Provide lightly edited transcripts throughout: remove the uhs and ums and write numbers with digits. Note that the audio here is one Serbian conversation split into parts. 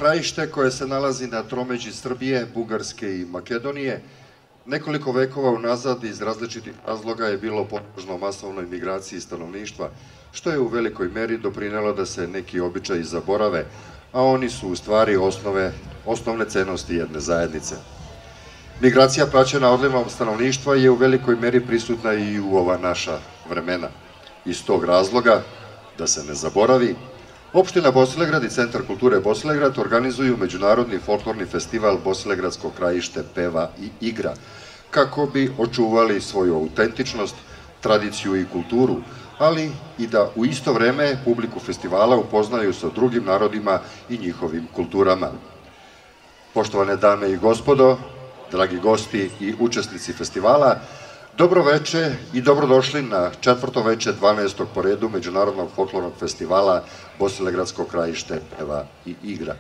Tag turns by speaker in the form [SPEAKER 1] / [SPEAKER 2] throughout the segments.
[SPEAKER 1] krajište koje se nalazi na tromeđi Srbije, Bugarske i Makedonije, nekoliko vekova unazad iz različitih razloga je bilo podložno masovnoj migraciji stanovništva, što je u velikoj meri doprinelo da se neki običaji zaborave, a oni su u stvari osnovne cenosti jedne zajednice. Migracija praćena odlivom stanovništva je u velikoj meri prisutna i u ova naša vremena. Iz tog razloga, da se ne zaboravi, Opština Bosilegrad i Centar kulture Bosilegrad organizuju Međunarodni folklorni festival Bosilegradsko krajište peva i igra, kako bi očuvali svoju autentičnost, tradiciju i kulturu, ali i da u isto vreme publiku festivala upoznaju sa drugim narodima i njihovim kulturama. Poštovane dame i gospodo, dragi gosti i učesnici festivala, dobro veče i dobrodošli na četvrto veče 12. po redu Međunarodnog folklornog festivala Bosilegradsko krajište peva i igra.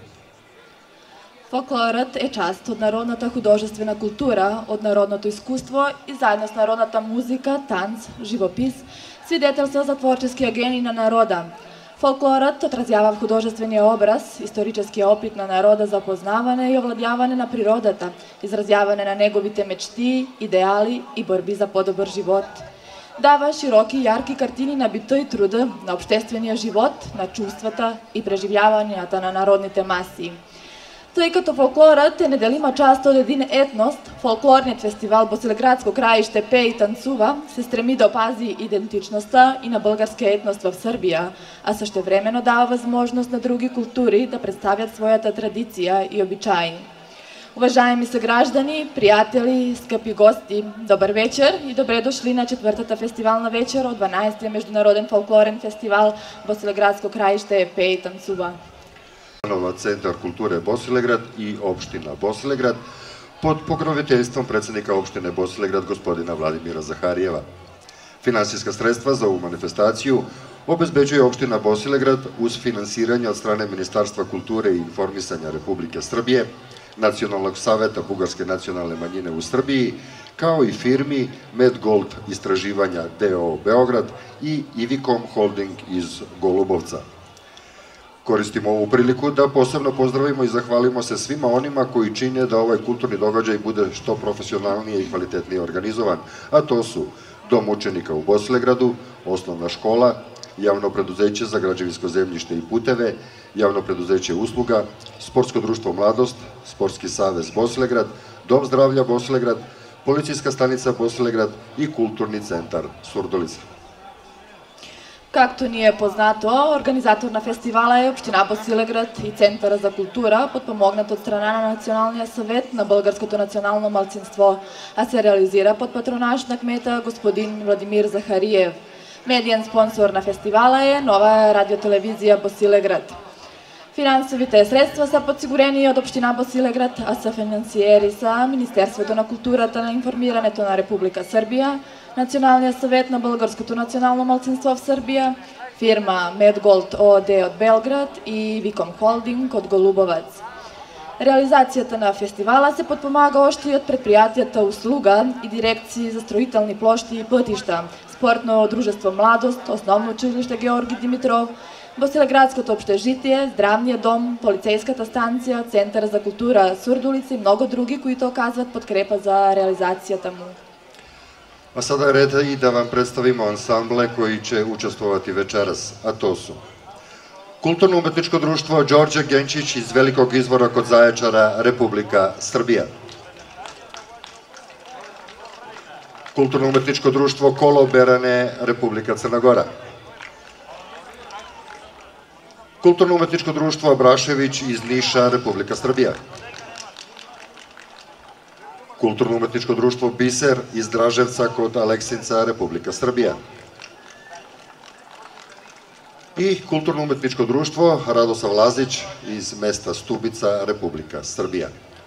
[SPEAKER 2] Folklorът е част от народната художествена култура, от народното изкуство и заедно с народната музика, танц, живопис, свидетелства за творческия гений на народа. Folklorът отразява в художествения образ историческия опит на народа за опознаване и овладяване на природата, изразяване на неговите мечти, идеали и борби за по-добър живот. Дава широки и ярки картини на бита и труда, на обществения живот, на чувствата и преживяванията на народните маси. Тъй като фолклорът е неделима част от един етнос, фолклорният фестивал Босилеградско краище пее и танцува се стреми да опази идентичността и на българския етнос в Сърбия, а същевременно дава възможност на други култури да представят своята традиция и обичаи. Уважаеми съграждани, приятели, скъпи гости, добър вечер и добре дошли на четвъртата фестивална вечер от 12-я Международен фолклорен фестивал Босилеградско краище пее и танцува.
[SPEAKER 1] Centar kulture Bosilegrad i opština Bosilegrad pod pokroviteljstvom predsednika opštine Bosilegrad gospodina Vladimira Zaharijeva. Finansijska sredstva za ovu manifestaciju obezbeđuje opština Bosilegrad uz finansiranje od strane Ministarstva kulture i informisanja Republike Srbije, Nacionalnog saveta Bugarske nacionalne manjine u Srbiji, kao i firmi Medgold istraživanja DO Beograd i Ivicom Holding iz Golubovca. Koristimo ovu priliku da posebno pozdravimo i zahvalimo se svima onima koji čine da ovaj kulturni događaj bude što profesionalnije i kvalitetnije organizovan, a to su Dom učenika u Bosilegradu, Osnovna škola, Javno preduzeće za građevinsko zemljište i puteve, Javno preduzeće usluga, Sportsko društvo Mladost, Sportski savez Bosilegrad, Dom zdravlja Bosilegrad, Policijska stanica Bosilegrad i Kulturni centar Surdulica.
[SPEAKER 2] Както ни е познато, организатор на фестивала е Община Босилеград и Центъра за култура, подпомогнат от страна на Националния съвет на българското национално малцинство, а се реализира под патронаж на кмета господин Владимир Захариев. Медиен спонсор на фестивала е Нова радиотелевизия Босилеград. Финансовите средства са подсигурени от Община Босилеград, а съфинансиери са Министерството на културата на информирането на Република Сърбия, Националния съвет на българското национално малцинство в Сърбия, фирма Медголд ООД от Белград и Виком Холдинг от Голубовец. Реализацията на фестивала се подпомага още и от предприятията Услуга и дирекции за строителни площи и пътища, Спортно дружество Младост, Основно училище Георги Димитров, Босилеградското общежитие, Здравния дом, Полицейската станция, Център за култура Сурдулица и много други, които оказват подкрепа за реализацията му.
[SPEAKER 1] A sada je red i da vam predstavimo ansamble koji će učestvovati večeras, a to su Kulturno-umetničko društvo Đorđe Genčić iz Velikog Izvora kod Zaječara, Republika Srbija. Kulturno-umetničko društvo Kolo Berane, Republika Crna Gora. Kulturno-umetničko društvo Abrašević iz Niša, Republika Srbija. Kulturno-umetničko društvo Biser iz Draževca kod Aleksinca, Republika Srbija. I Kulturno-umetničko društvo Radosav Lazić iz mesta Stubica, Republika Srbija.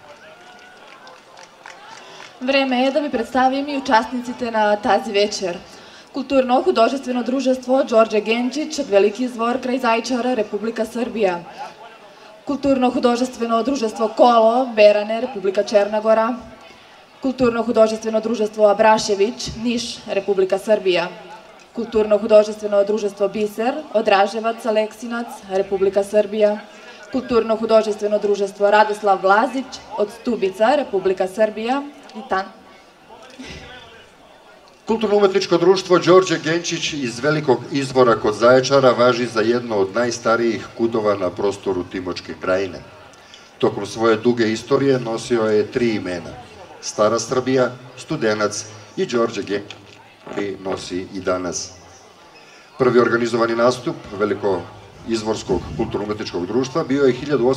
[SPEAKER 2] Време е да ви представим и участниците на тази вечер. Културно-художествено дружество Đorđe Genčić от Велики Извор край Зайчара, Република Сърбия. Културно-художествено дружество Коло, Беране, Република Черна Гора. Културно-художествено дружество Абрашевич, Ниш, Република Сърбия. Културно-художествено дружество Бисер, Одражеваc, Aleksinac, Republika Srbija. Kulturno-hudожествено društvo Radoslav Vlazić od Stubica, Republika Srbija i
[SPEAKER 1] Kulturno-umetničko društvo Đorđe Genčić iz Velikog Izvora kod Zaječara važi za jedno od najstarijih kudova na prostoru Timočke krajine. Tokom svoje duge istorije nosio je 3 imena: Stara Srbija, Studenac i Đorđe Genčić, koji nosi i danas. Prvi organizovani nastup Veliko-Izvorskog kulturno-umetničkog društva bio je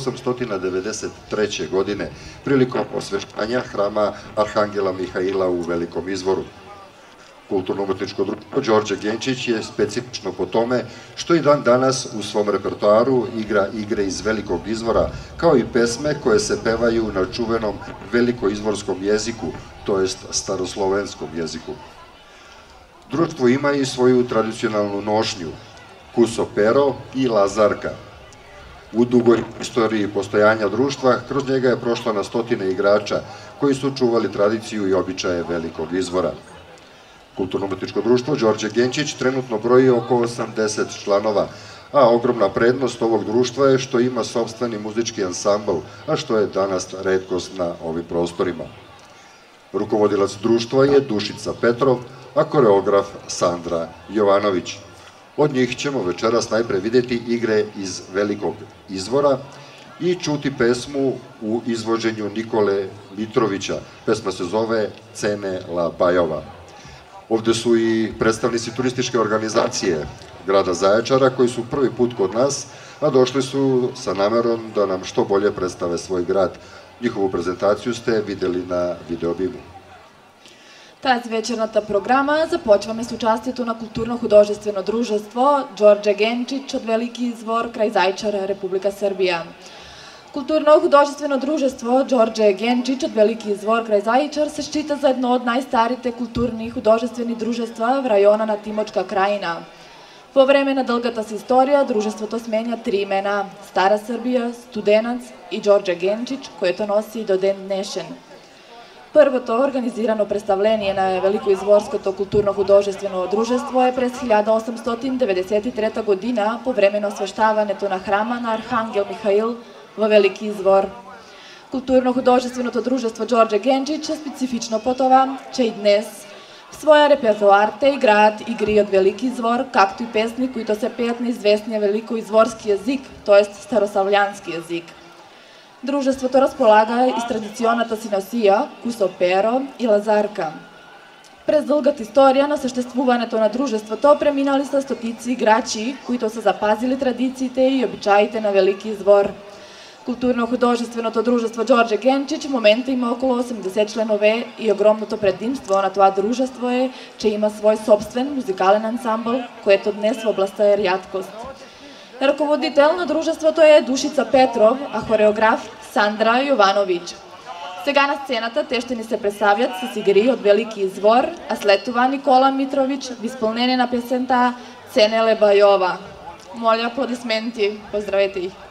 [SPEAKER 1] 1893. godine prilikom osveštanja hrama Arhangela Mihaila u Velikom Izvoru. Kulturno-umetničko društvo Đorđe Genčić je specifično po tome što i dan danas u svom repertoaru igra igre iz Velikog Izvora, kao i pesme koje se pevaju na čuvenom velikoizvorskom jeziku, to jest staroslovenskom jeziku. Društvo ima i svoju tradicionalnu nošnju, kusopero i lazarka. U dugoj istoriji postojanja društva kroz njega je prošlo na stotine igrača koji su čuvali tradiciju i običaje Velikog Izvora. Kulturno-umetničko društvo Đorđe Genčić trenutno broji oko 80 članova, a ogromna prednost ovog društva je što ima sopstveni muzički ansambl, a što je danas retkost na ovim prostorima. Rukovodilac društva je Dušica Petrov, a koreograf Sandra Jovanović. Od njih ćemo večeras najpre videti igre iz Velikog Izvora i čuti pesmu u izvođenju Nikole Mitrovića. Pesma se zove Cene la Bajova. Ovde su i predstavnici turističke organizacije grada Zaječara koji su prvi put kod nas, a došli su sa namerom da nam što bolje predstave svoj grad. Njihovu prezentaciju ste videli на видеобиму.
[SPEAKER 2] Тази вечерната програма започваме с участието на културно-художествено дружество Đorđe Genčić от Велики Извор край Зайчара, Република Сърбия. Културно-художествено дружество Đorđe Genčić от Велики Извор край Зайчар се счита за едно от най-старите културни и художествени дружества в района на Тимочка краина. По време на дългата си история дружеството сменя 3 имена – Стара Сърбия, Студенаc и Đorđe Genčić, което носи и до ден днешен. Първото организирано представление на Великоизворското културно-художествено дружество е през 1893 година по време на освещаването на храма на Архангел Михаил във Велики Извор. Културно-художественото дружество Đorđe Genčić е специфично по това, че и днес в своя репертуар те играят игри от Велики Извор, както и песни, които се пеят на известния великоизворски език, т.е. старославянски език. Дружеството разполага и с традиционната си носия, кусоперо и лазарка. През дългата история на съществуването на дружеството преминали са стотици играчи, които са запазили традициите и обичаите на Велики Извор. Културно-художественото дружество Đorđe Genčić в момента има около 80 членове и огромното предимство на това дружество е, че има свой собствен музикален ансамбъл, което днес в областта е рядкост. Ръководител на дружеството е Душица Петров, а хореограф Сандра Йованович. Сега на сцената те ще ни се представят с игри от Велики Извор, а след това Никола Митрович в изпълнение на песента Ценеле Байова. Моля аплодисменти, поздравете их!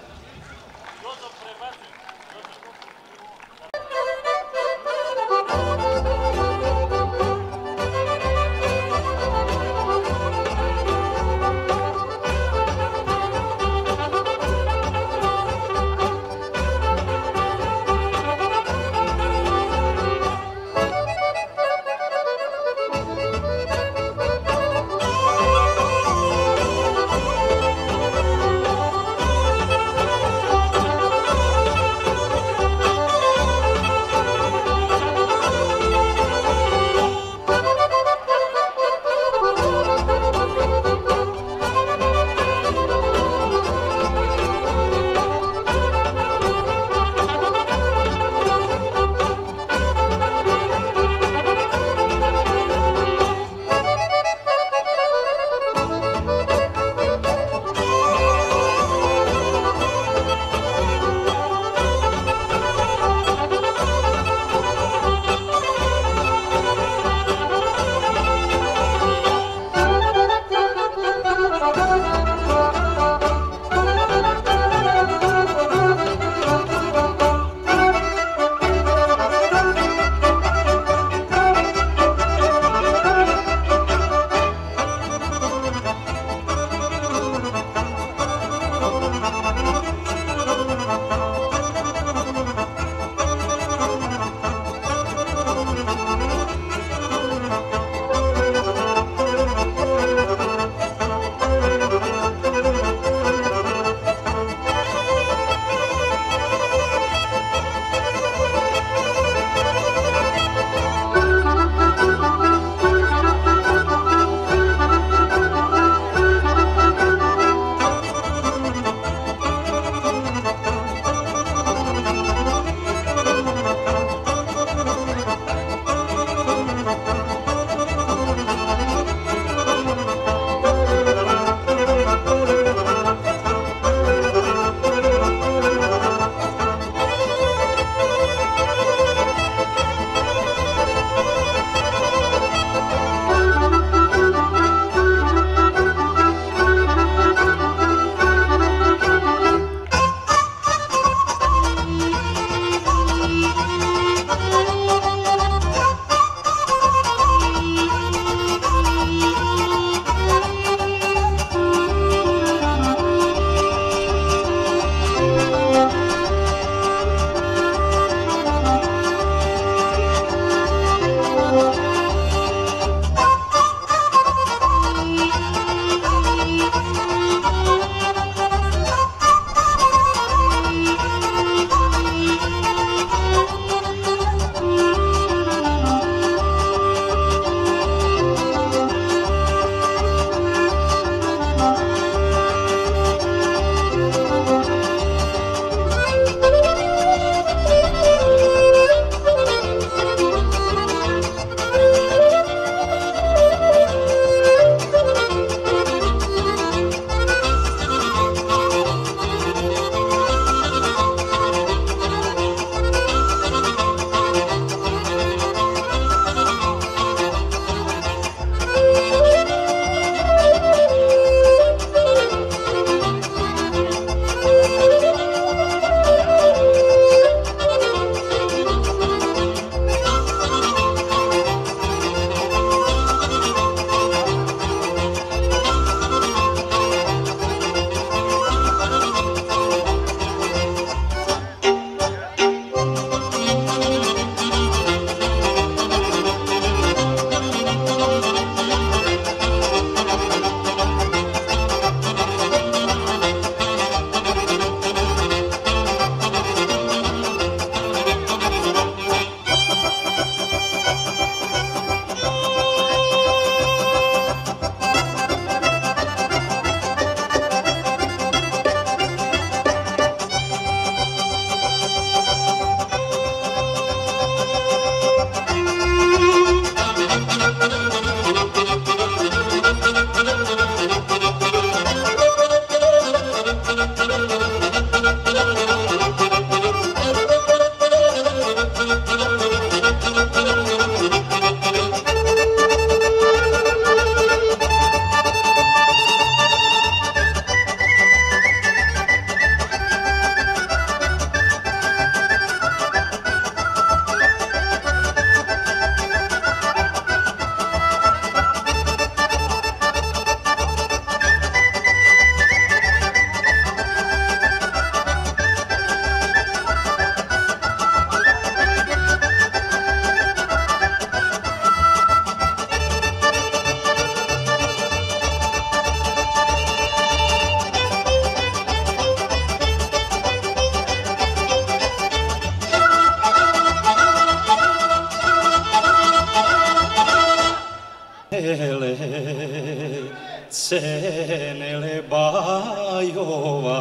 [SPEAKER 3] Cenele Bajova,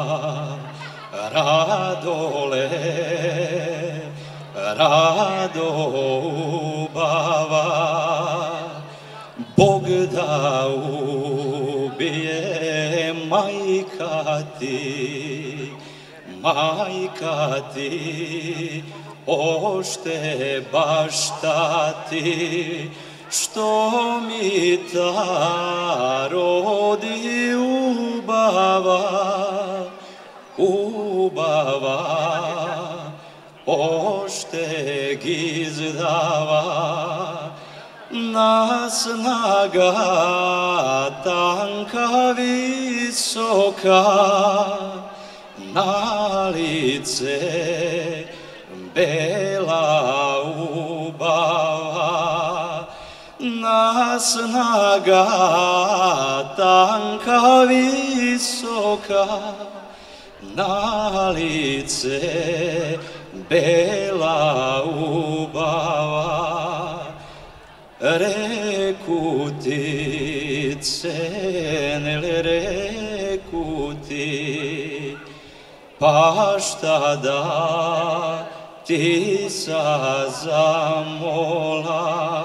[SPEAKER 3] Radole, Radobava, Bog da ubije majka ti, ošte bašta ti, što mi ta rodi ubava, ošte gizdava, na snaga tanka visoka, na lice bela ubava, na snaga tanka visoka, na lice bela ubava. Reku ti, cenele, reku ti, pa šta da ti sa zamola,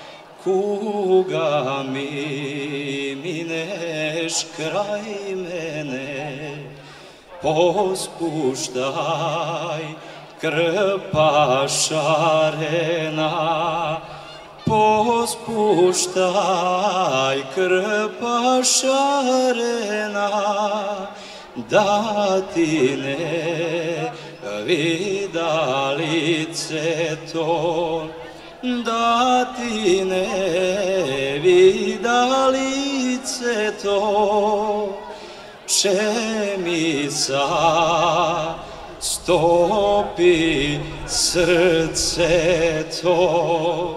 [SPEAKER 3] kuga mi mineš kraj mene, pospuštaj krpa šarena, pospuštaj krpa šarena, da ti ne vida lice to, da ti ne vida lice to, če mi sa stopi srce to.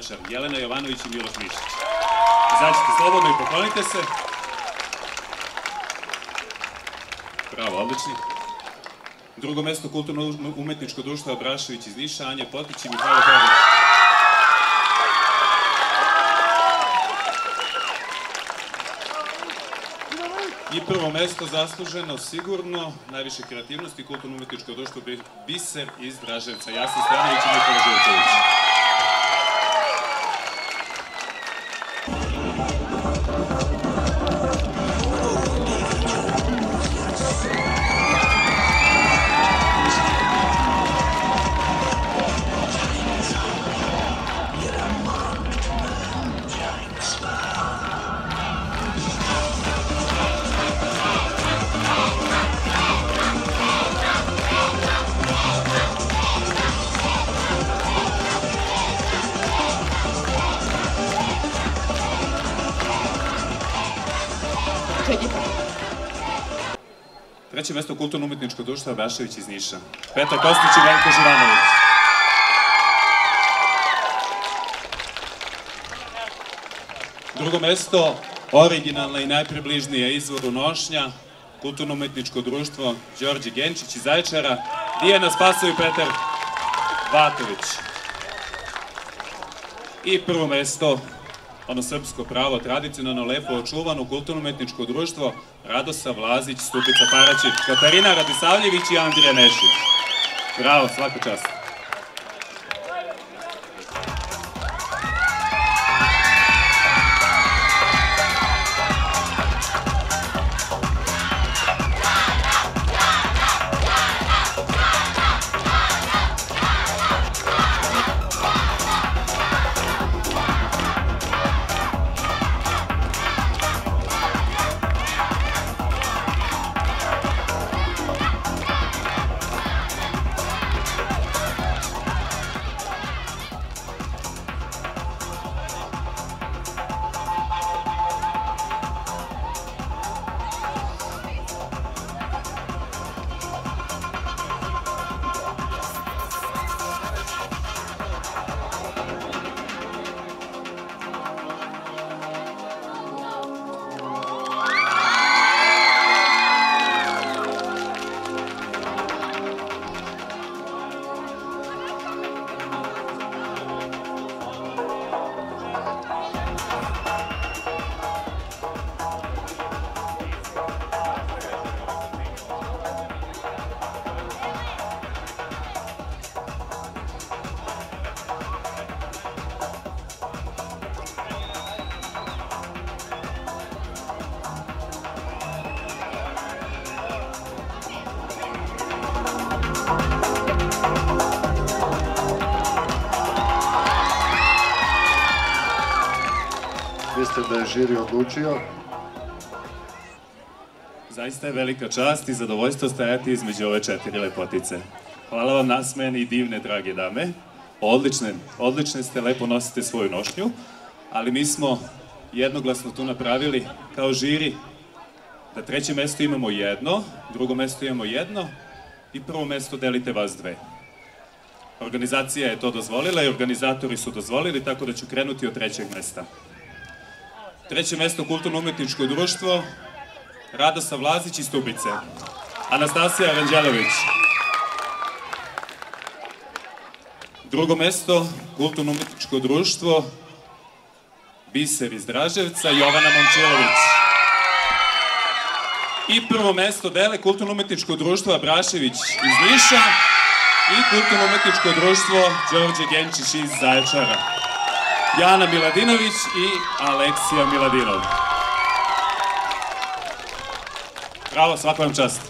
[SPEAKER 4] Zaječar, Jelena Jovanović i Miloš Mišić. Izađite slobodno i poklonite se. Bravo, odlični. Drugo mesto kulturno-umetničko društvo Abrašević iz Niša, Anja Potić i Mihajlo Perić. I prvo mesto zasluženo, sigurno, najviše kreativnosti, kulturno-umetničko društvo Biser iz Draževca, Jasin Stanović i Nikola Živković. Treće mesto kulturno-umetničko društvo Abrašević iz Niša. Petar Kostić i Veljko Živanović. Drugo mesto, originalna i najpribližnija izvoru nošnja, kulturno-umetničko društvo Đorđe Genčić iz Zaječara, Dijana Spasov i Petar Vatović. I prvo mesto, ono srpsko pravo, tradicionalno, lepo očuvano, kulturno-umetničko društvo Radosav Lazić, Stupica Paraćin, Katarina Radisavljević i Andrija Nešić. Bravo, svaka čast.
[SPEAKER 1] Mislim da je žiri odlučio.
[SPEAKER 4] Zaista je velika čast i zadovoljstvo stajati između ove četiri lepotice. Hvala vam nasmejane i divne, drage dame. Odlične ste, lepo nosite svoju nošnju, ali mi smo jednoglasno tu napravili kao žiri da treće mesto imamo jedno, drugo mesto imamo jedno i prvo mesto delite vas dve. Organizacija je to dozvolila i organizatori su dozvolili, tako da ću krenuti od trećeg mesta. Treće mesto kulturno-umetničko društvo Radosav Lazić iz Stubice. Anastasija Ranđelović. Drugo mesto kulturno-umetničko društvo Biser iz Draževca, Jovana Momčilović. I prvo mesto dele kulturno-umetničko društvo Abrašević iz Niša i kulturno-umetničko društvo Đorđe Genčić iz Zaječara. Jana Miladinović i Aleksija Miladinov. Bravo, svaka vam čast.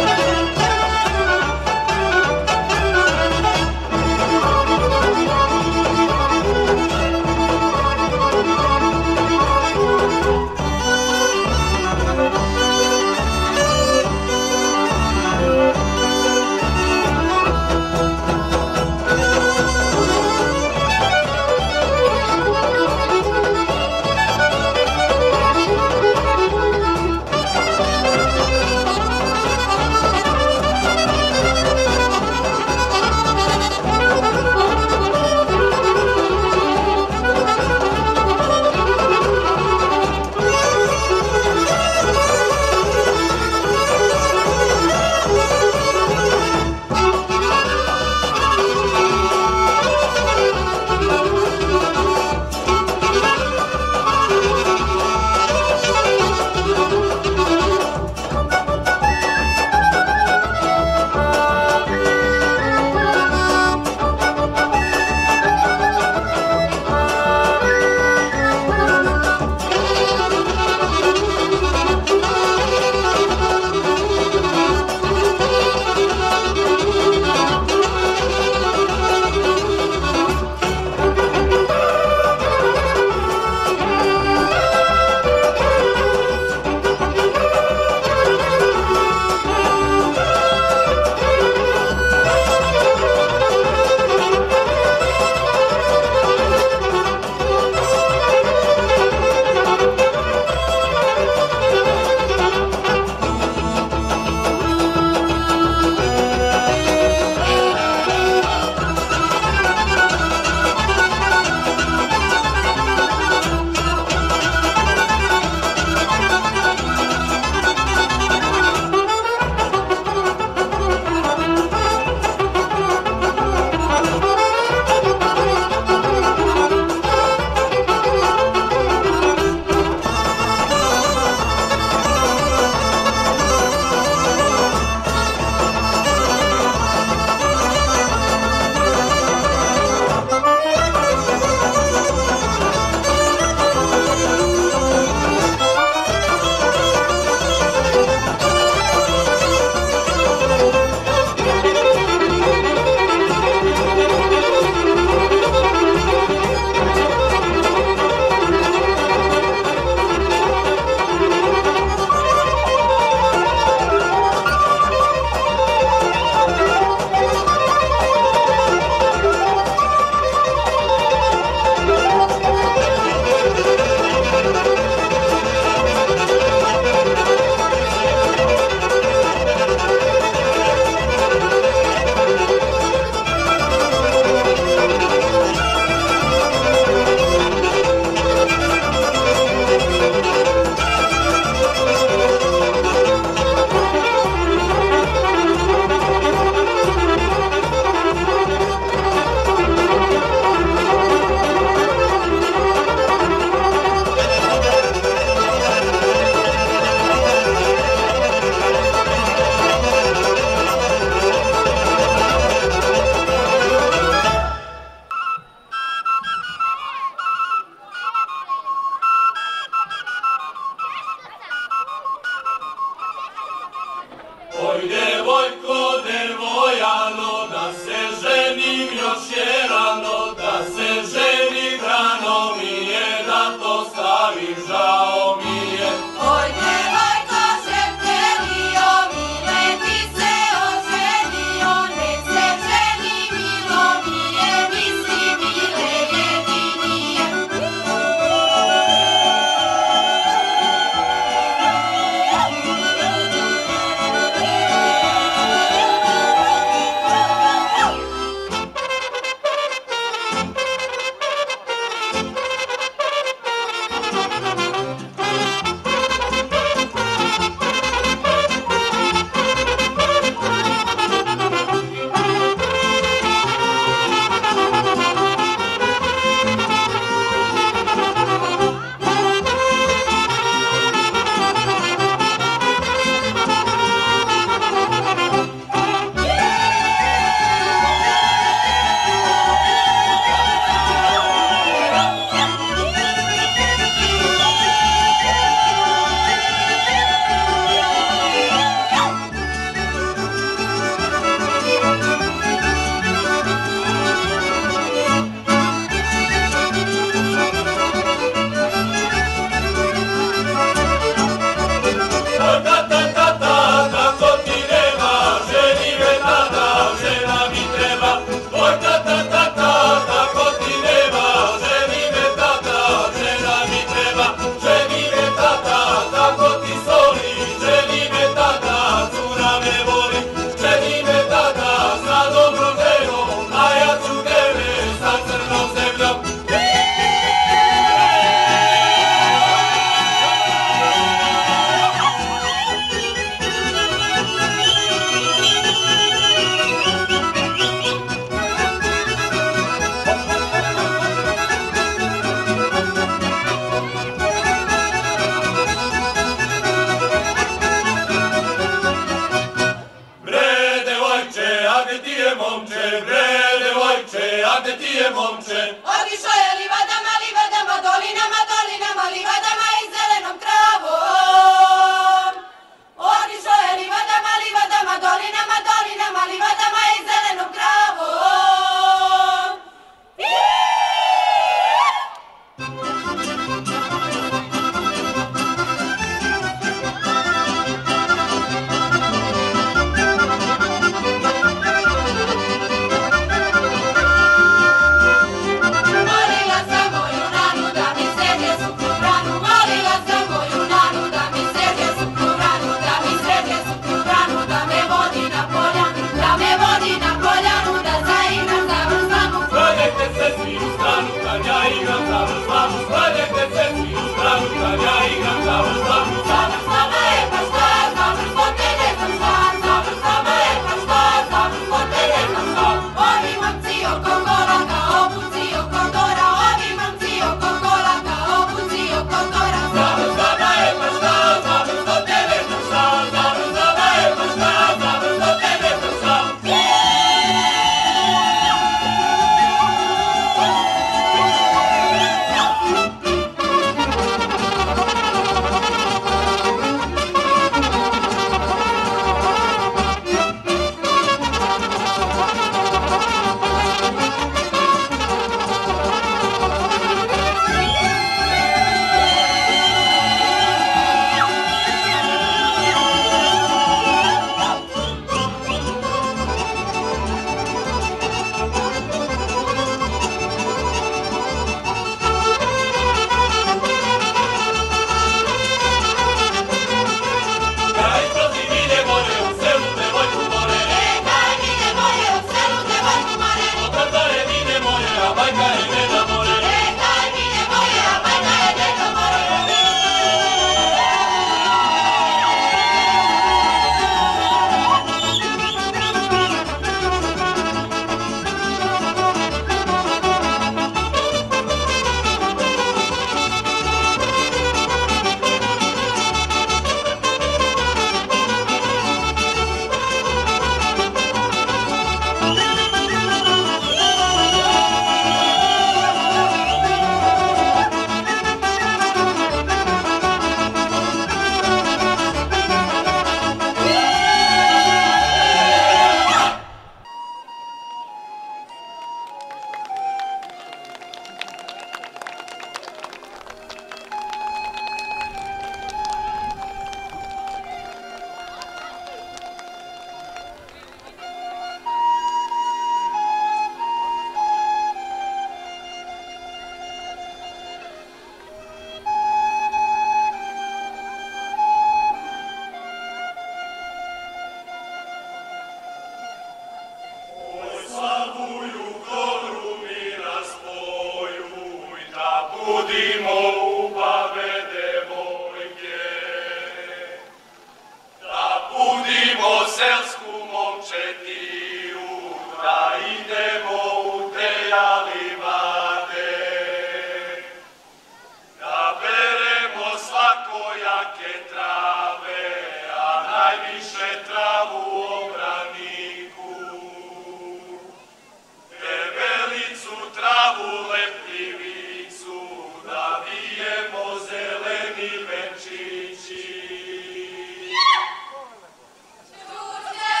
[SPEAKER 5] Ludzie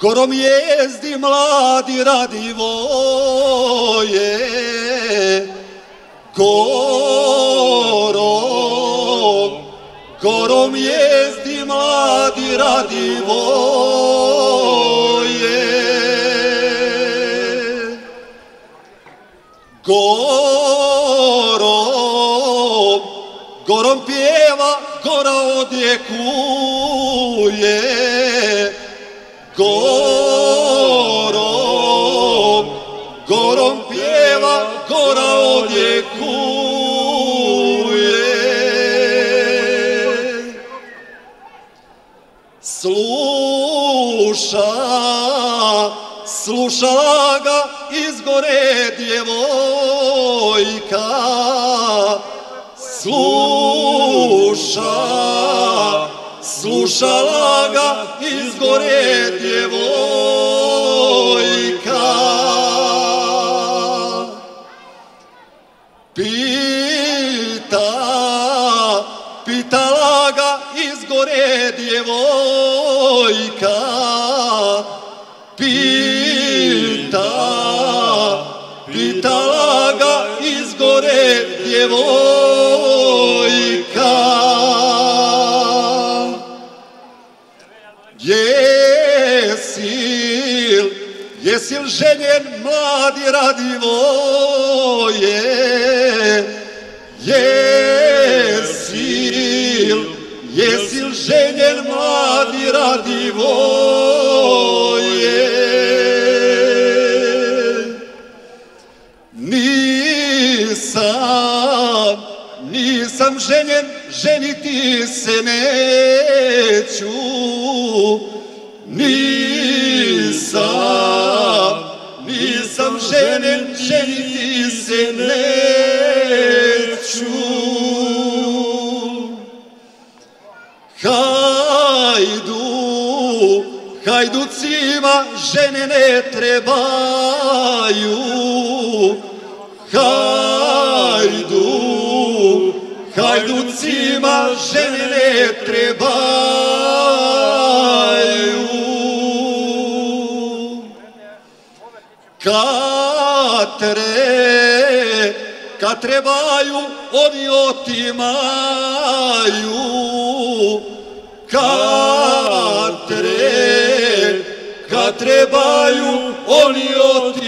[SPEAKER 5] gorom jezdi mladi Radivoje, gorom jezdi mladi Radivoje, gorom pjeva, gora odjekuje, gorom pjeva, gora odjekuje. Slušala ga iz gore djevojka, slušala ga iz gore djevojka. Pitala ga iz gore djevojka, pitala ga iz gore djevojka. Jesil ženjen mladi Radivoje, jesil ženjen mladi Radivoje. Nisam ženjen, ženiti se neću, nisam ženjen, ženiti se neću. Hajducima žene ne trebaju, hajducima žene ne trebaju. Kad trebaju, oni otimaju. Kad trebaju, oni otimaju.